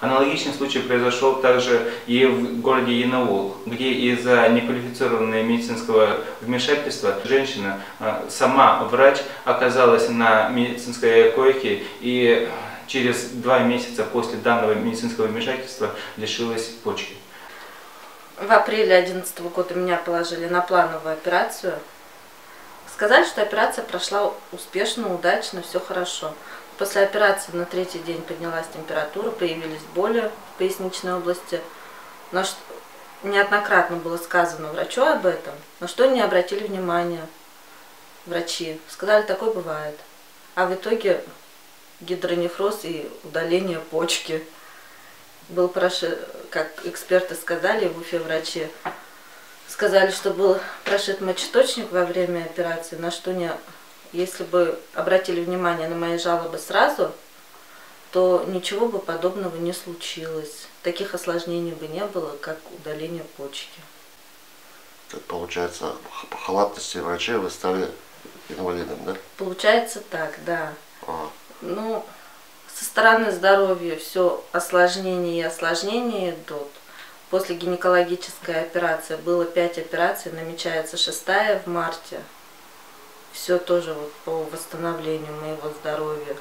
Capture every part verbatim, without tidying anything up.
Аналогичный случай произошел также и в городе Янаул, где из-за неквалифицированного медицинского вмешательства женщина, сама врач, оказалась на медицинской койке и через два месяца после данного медицинского вмешательства лишилась почки. В апреле две тысячи одиннадцатого года меня положили на плановую операцию. Сказали, что операция прошла успешно, удачно, все хорошо. После операции на третий день поднялась температура, появились боли в поясничной области. На что неоднократно было сказано врачу об этом, на что не обратили внимания врачи. Сказали, такое бывает. А в итоге гидронефроз и удаление почки. Был прошит, как эксперты сказали в Уфе врачи, сказали, что был прошит мочеточник во время операции, на что не, если бы обратили внимание на мои жалобы сразу, то ничего бы подобного не случилось. Таких осложнений бы не было, как удаление почки. Так получается, по халатности врачей вы стали инвалидом, да? Получается так, да. А. Ну, со стороны здоровья все осложнения и осложнения идут. После гинекологической операции было пять операций, намечается шестая в марте. Все тоже вот по восстановлению моего здоровья.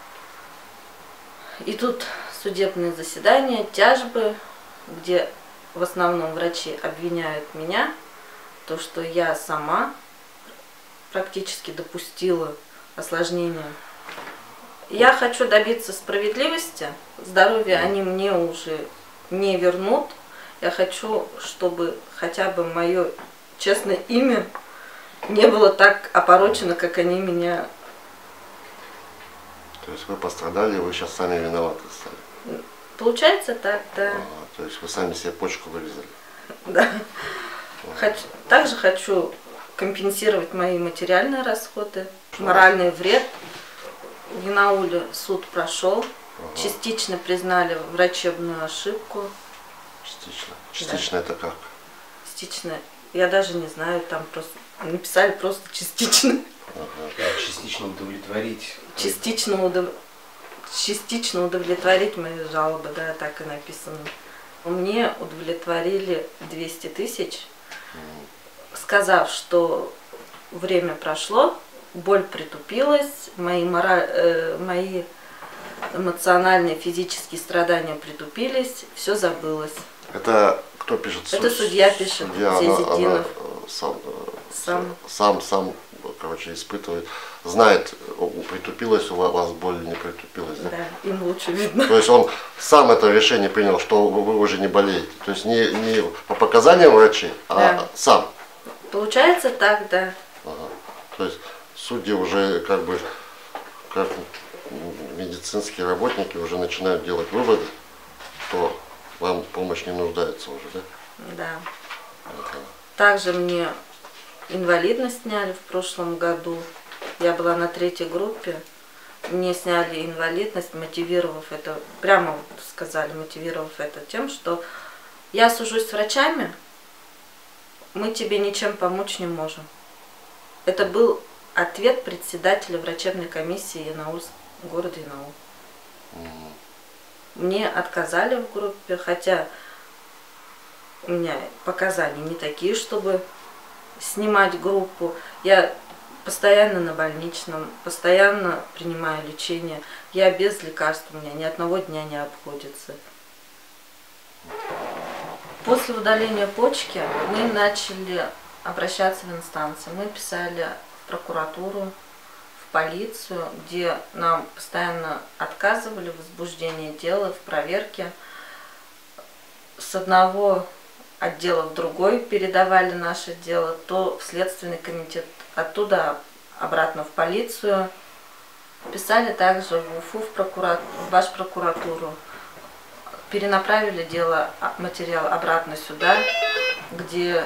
И тут судебные заседания, тяжбы, где в основном врачи обвиняют меня, то, что я сама практически допустила осложнения. Я хочу добиться справедливости, здоровье они мне уже не вернут. Я хочу, чтобы хотя бы мое честное имя не было так опорочено, как они меня. То есть вы пострадали, вы сейчас сами виноваты стали? Получается так, да. А, то есть вы сами себе почку вырезали? Да. Хочу, также хочу компенсировать мои материальные расходы, моральный вред. В Янауле суд прошел, ага. Частично признали врачебную ошибку. Частично? Частично да. Это как? Частично, я даже не знаю, там просто написали просто частично. Ага. Да, частично удовлетворить. Частично, удов... частично удовлетворить мои жалобы, да, так и написано. Мне удовлетворили двести тысяч, сказав, что время прошло, боль притупилась, мои, мораль, э, мои эмоциональные, физические страдания притупились, все забылось. Это кто пишет? Это судья пишет, судья, Зезидинов. Она, она сам, сам. сам, сам, короче, испытывает, знает, притупилась у вас боль или не притупилась. Да? Да, им лучше видно. То есть он сам это решение принял, что вы уже не болеете. То есть не, не по показаниям врачей, а да. Сам. Получается так, да. Ага. То есть судьи уже как бы, как медицинские работники уже начинают делать выводы, что вам помощь не нуждается уже, да? Да. Ага. Также мне инвалидность сняли в прошлом году. Я была на третьей группе. Мне сняли инвалидность, мотивировав это, прямо вот сказали, мотивировав это тем, что я сужусь с врачами, мы тебе ничем помочь не можем. Это был ответ председателя врачебной комиссии Янаул, города Янаул. Угу. Мне отказали в группе, хотя у меня показания не такие, чтобы снимать группу. Я постоянно на больничном, постоянно принимаю лечение. Я без лекарств, у меня ни одного дня не обходится. После удаления почки мы начали обращаться в инстанции. Мы писали в прокуратуру, в полицию, где нам постоянно отказывали в возбуждении дела, в проверке. С одного отдела в другой передавали наше дело, то в Следственный комитет, оттуда обратно в полицию. Писали также в Уфу, в, прокуратуру, в Башпрокуратуру. Перенаправили дело, материал обратно сюда, где,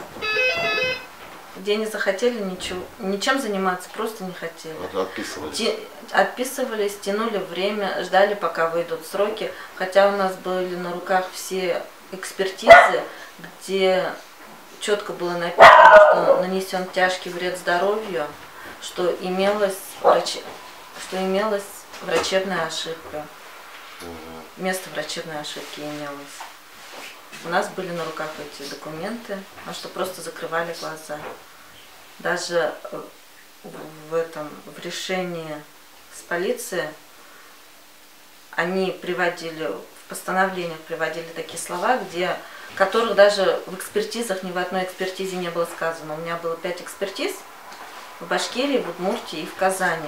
где не захотели ничего, ничем заниматься, просто не хотели. Отписывались. Те, отписывались, тянули время, ждали, пока выйдут сроки. Хотя у нас были на руках все экспертизы, где четко было написано, что нанесен тяжкий вред здоровью, что имелась, врач... что имелась врачебная ошибка. Угу. места врачебной ошибки имелось. У нас были на руках эти документы, на что просто закрывали глаза. Даже в этом, в решении с полицией они приводили, в постановлениях приводили такие слова, где, которых даже в экспертизах, ни в одной экспертизе не было сказано. У меня было пять экспертиз в Башкирии, в Удмуртии и в Казани.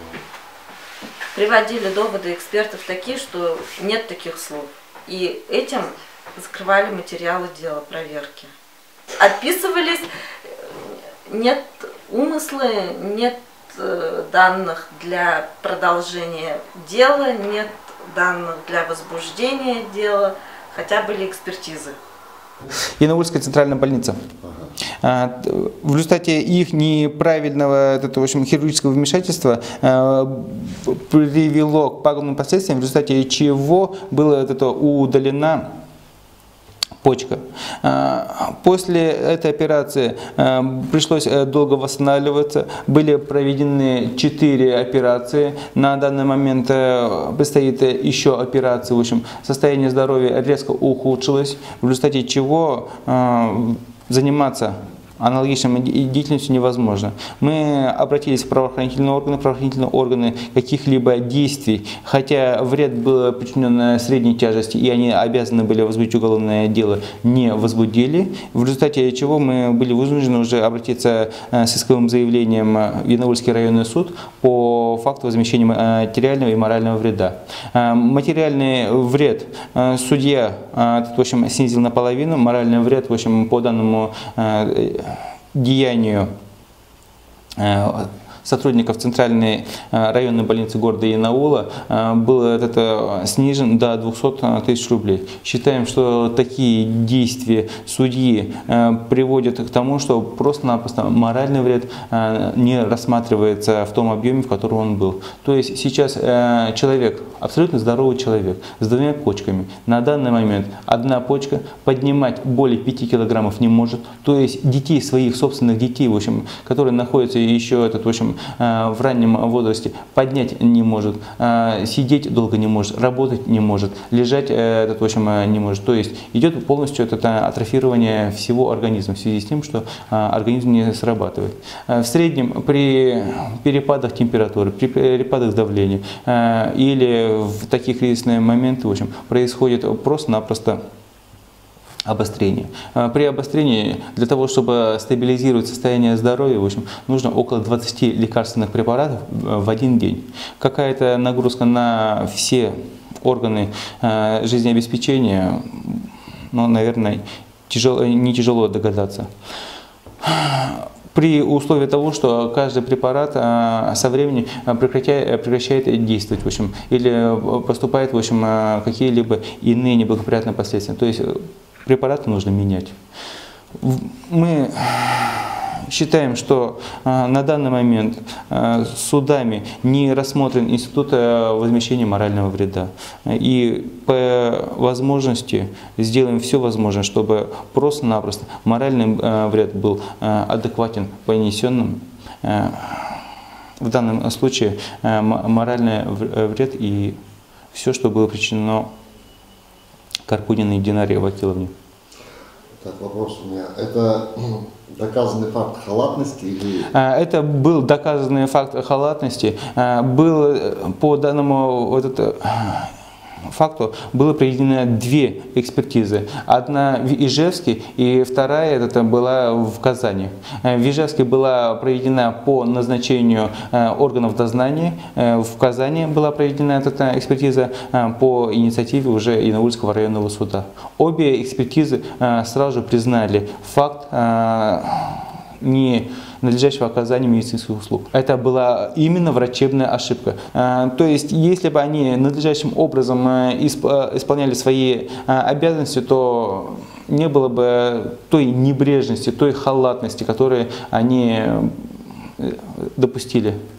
Приводили доводы экспертов такие, что нет таких слов. И этим закрывали материалы дела, проверки. Отписывались, нет умысла, нет данных для продолжения дела, нет данных для возбуждения дела, хотя были экспертизы. Янаульская центральная больница. Ага. В результате их неправильного это, в общем, хирургического вмешательства привело к пагубным последствиям, в результате чего была это, удалена почка. После этой операции пришлось долго восстанавливаться. Были проведены четыре операции. На данный момент предстоит еще операция. В общем, состояние здоровья резко ухудшилось, в результате чего заниматься аналогичной деятельностью невозможно. Мы обратились в правоохранительные органы, правоохранительные органы каких-либо действий, хотя вред был причинен средней тяжести, и они обязаны были возбудить уголовное дело, не возбудили, в результате чего мы были вынуждены уже обратиться с исковым заявлением в Янаульский районный суд по факту возмещения материального и морального вреда. Материальный вред судья, в общем, снизил наполовину, моральный вред, в общем, по данному деянию сотрудников Центральной районной больницы города Янаула был это снижен до двухсот тысяч рублей. Считаем, что такие действия судьи приводят к тому, что просто-напросто моральный вред не рассматривается в том объеме, в котором он был. То есть сейчас человек, абсолютно здоровый человек, с двумя почками, на данный момент одна почка поднимать более пяти килограммов не может. То есть детей, своих собственных детей, в общем, которые находятся еще этот, в общем, в раннем возрасте, поднять не может, сидеть долго не может, работать не может, лежать этот, в общем, не может. То есть идет полностью это атрофирование всего организма в связи с тем, что организм не срабатывает. В среднем при перепадах температуры, при перепадах давления или в такие кризисные моменты, в общем, происходит просто-напросто обострение. При обострении для того, чтобы стабилизировать состояние здоровья, в общем, нужно около двадцати лекарственных препаратов в один день. Какая-то нагрузка на все органы жизнеобеспечения, ну, наверное, тяжело, не тяжело догадаться. При условии того, что каждый препарат со временем прекращает, прекращает действовать, в общем, или поступает, в общем, какие-либо иные неблагоприятные последствия. То есть препараты нужно менять. Мы считаем, что на данный момент судами не рассмотрен институт возмещения морального вреда. И по возможности сделаем все возможное, чтобы просто-напросто моральный вред был адекватен понесенным. В данном случае моральный вред и все, что было причинено Карпуниной Динаре Вакиловне. Так, вопрос у меня. Это доказанный факт халатности или... Это был доказанный факт халатности. Был по данному этот, факту было проведено две экспертизы. Одна в Ижевске и вторая это была в Казани. В Ижевске была проведена по назначению органов дознания. В Казани была проведена эта экспертиза по инициативе уже Янаульского районного суда. Обе экспертизы сразу же признали факт не надлежащего оказания медицинских услуг. Это была именно врачебная ошибка. То есть, если бы они надлежащим образом исполняли свои обязанности, то не было бы той небрежности, той халатности, которую они допустили.